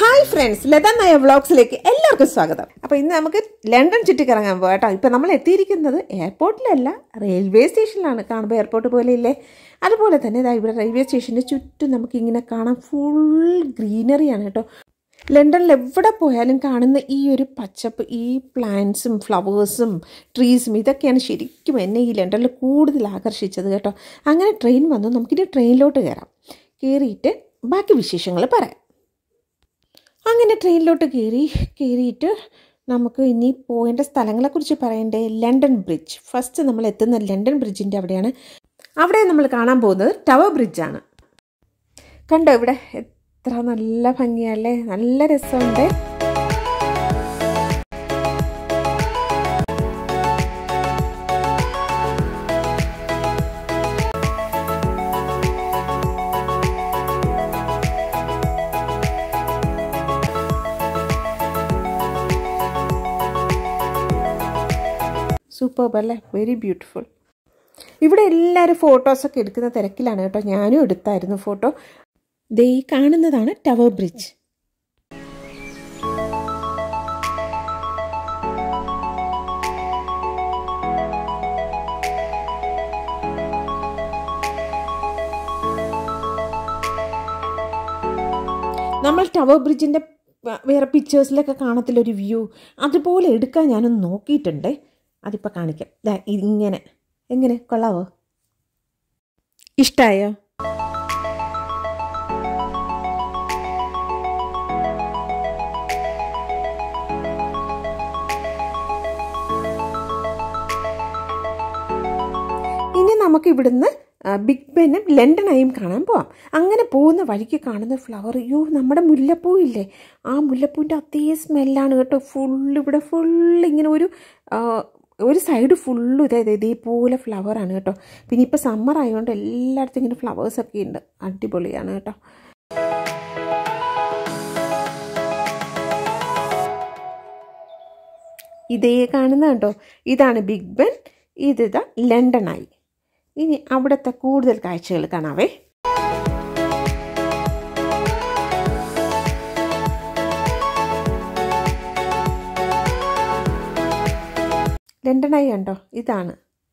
Hi friends, Latha നായ വ്ളോഗ്സിലേക്ക് എല്ലാവർക്കും സ്വാഗതം. അപ്പോൾ ഇന്ന് നമുക്ക് ലണ്ടൻ ചുറ്റിക്കറങ്ങാൻ പോകാം കേട്ടോ. ഇപ്പോൾ നമ്മൾ എത്തിയിരിക്കുന്നത് എയർപോർട്ടിലല്ല, റെയിൽവേ സ്റ്റേഷനിലാണ്. കാണുമ്പോൾ എയർപോർട്ട് പോലെ ഇല്ലേ, അതുപോലെ തന്നെ ഇതാ ഇവിടെ റെയിൽവേ സ്റ്റേഷൻ്റെ ചുറ്റും നമുക്കിങ്ങനെ കാണാം. ഫുൾ ഗ്രീനറിയാണ് കേട്ടോ. ലണ്ടനിൽ എവിടെ പോയാലും കാണുന്ന ഈ ഒരു പച്ചപ്പ്, ഈ പ്ലാന്റ്സും ഫ്ലവേഴ്സും ട്രീസും, ഇതൊക്കെയാണ് ശരിക്കും എന്നെ ഈ ലണ്ടനിൽ കൂടുതൽ ആകർഷിച്ചത് കേട്ടോ. അങ്ങനെ ട്രെയിൻ വന്നു, നമുക്കിനി ട്രെയിനിലോട്ട് കയറിയിട്ട് ബാക്കി വിശേഷങ്ങൾ പറയാം. അങ്ങനെ ട്രെയിനിലോട്ട് കയറിയിട്ട് നമുക്ക് ഇനി പോകേണ്ട സ്ഥലങ്ങളെക്കുറിച്ച് പറയണ്ടേ. ലണ്ടൻ ബ്രിഡ്ജ്, ഫസ്റ്റ് നമ്മൾ എത്തുന്ന ലണ്ടൻ ബ്രിഡ്ജിൻ്റെ അവിടെയാണ്. അവിടെ നമ്മൾ കാണാൻ പോകുന്നത് ടവർ ബ്രിഡ്ജാണ്. കണ്ടോ ഇവിടെ എത്ര നല്ല ഭംഗിയല്ലേ, നല്ല രസമുണ്ട്. സൂപ്പർബ് അല്ലേ, വെരി ബ്യൂട്ടിഫുൾ. ഇവിടെ എല്ലാവരും ഫോട്ടോസൊക്കെ എടുക്കുന്ന തിരക്കിലാണ് കേട്ടോ. ഞാനും എടുത്തായിരുന്നു ഫോട്ടോ. ദേ ഈ കാണുന്നതാണ് ടവർ ബ്രിഡ്ജ്. നമ്മൾ ടവർ ബ്രിഡ്ജിൻ്റെ വേറെ പിക്ചേഴ്സിലൊക്കെ കാണത്തില്ലൊരു വ്യൂ, അതുപോലെ എടുക്കാൻ ഞാനൊന്ന് നോക്കിയിട്ടുണ്ട്. അതിപ്പോൾ കാണിക്കാം. ഇങ്ങനെ എങ്ങനെ, കൊള്ളാവോ? ഇഷ്ടമായോ? ഇനി നമുക്ക് ഇവിടുന്ന് ബിഗ് ബെന്നും ലണ്ടനായും കാണാൻ പോവാം. അങ്ങനെ പോകുന്ന വഴിക്ക് കാണുന്ന ഫ്ലവർ, നമ്മുടെ മുല്ലപ്പൂ ഇല്ലേ, ആ മുല്ലപ്പൂവിൻ്റെ അതേ സ്മെല്ലാണ് കേട്ടോ. ഇവിടെ ഇങ്ങനെ ഒരു സൈഡ് ഫുള്ളും ഇതേപോലെ ഫ്ലവറാണ് കേട്ടോ. പിന്നെ ഇപ്പോൾ സമ്മർ ആയതുകൊണ്ട് എല്ലായിടത്തും ഇങ്ങനെ ഫ്ലവേഴ്സൊക്കെ ഉണ്ട്, അടിപൊളിയാണ് കേട്ടോ. ഇതേ കാണുന്ന കേട്ടോ, ഇതാണ് ബിഗ് ബെൻ, ഇതാ ലണ്ടനായി. ഇനി അവിടുത്തെ കൂടുതൽ കാഴ്ചകൾ കാണാവേ. ലണ്ടനായി കണ്ടോ, ഇതാണ്.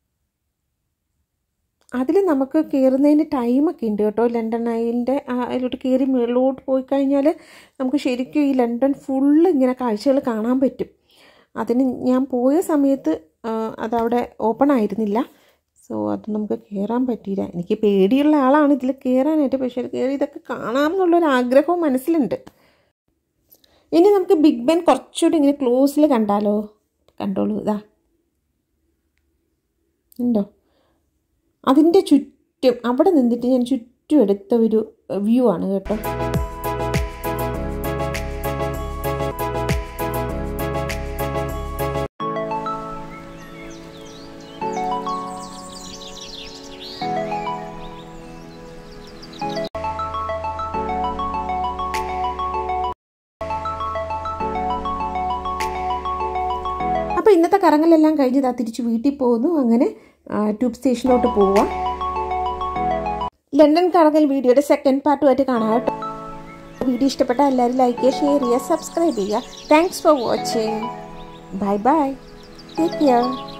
അതിൽ നമുക്ക് കയറുന്നതിന് ടൈമൊക്കെ ഉണ്ട് കേട്ടോ. ലണ്ടനായിൻ്റെ അതിലോട്ട് കയറി മുകളിലോട്ട് പോയി കഴിഞ്ഞാൽ നമുക്ക് ശരിക്കും ഈ ലണ്ടൻ ഫുള്ള് ഇങ്ങനെ കാഴ്ചകൾ കാണാൻ പറ്റും. അതിന് ഞാൻ പോയ സമയത്ത് അതവിടെ ഓപ്പൺ ആയിരുന്നില്ല, സോ അത് നമുക്ക് കയറാൻ പറ്റിയില്ല. എനിക്ക് പേടിയുള്ള ആളാണ് ഇതിൽ കയറാനായിട്ട്, പക്ഷേ കയറി ഇതൊക്കെ കാണാമെന്നുള്ളൊരു ആഗ്രഹവും മനസ്സിലുണ്ട്. ഇനി നമുക്ക് ബിഗ് ബെൻ കുറച്ചുകൂടി ഇങ്ങനെ ക്ലോസിൽ കണ്ടോളൂ. ഇതാ ഉണ്ടോ, അതിൻ്റെ ചുറ്റും അവിടെ നിന്നിട്ട് ഞാൻ ചുറ്റും എടുത്ത ഒരു വ്യൂ ആണ് കേട്ടോ. അപ്പോൾ ഇന്നത്തെ കറങ്ങലെല്ലാം കഴിഞ്ഞ് തിരിച്ച് വീട്ടിൽ പോകുന്നു. അങ്ങനെ ട്യൂബ് സ്റ്റേഷനിലോട്ട് പോവുക. ലണ്ടൻ കറങ്ങൽ വീഡിയോയുടെ സെക്കൻഡ് പാർട്ടുമായിട്ട് കാണാം കേട്ടോ. വീഡിയോ ഇഷ്ടപ്പെട്ടാൽ എല്ലാവരും ലൈക്ക് ചെയ്യുക, ഷെയർ ചെയ്യുക, സബ്സ്ക്രൈബ് ചെയ്യുക. Thanks for watching. Bye bye, take care.